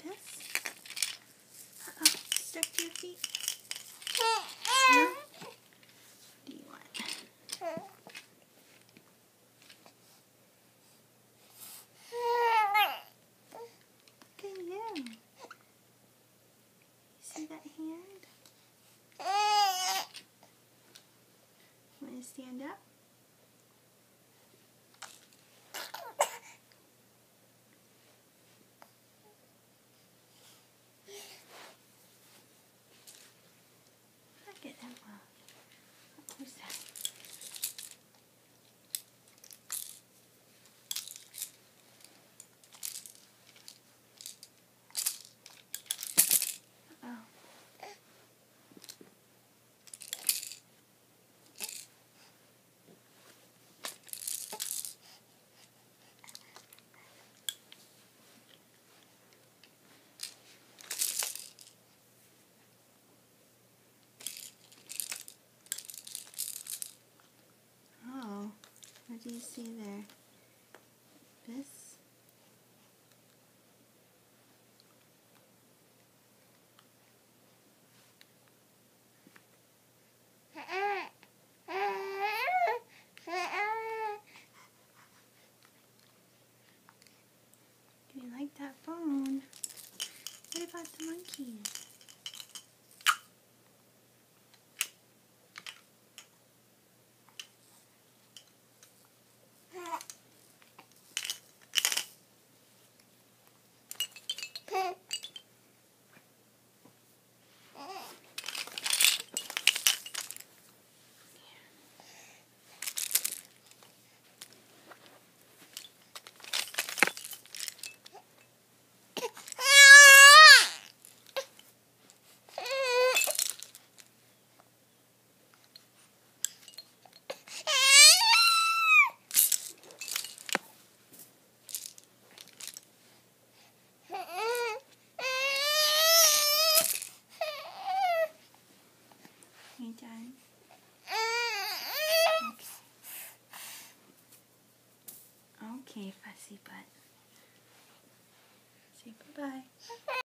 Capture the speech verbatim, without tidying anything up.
this? Uh-oh, stuck to your feet. No? What do you want? Look at you. You see that hand? Want to stand up? Look at that one. Who's that? Uh-oh. Oh, what do you see there? This? Do you like that phone? What about the monkeys? You done? Okay, fussy butt. Say bye-bye.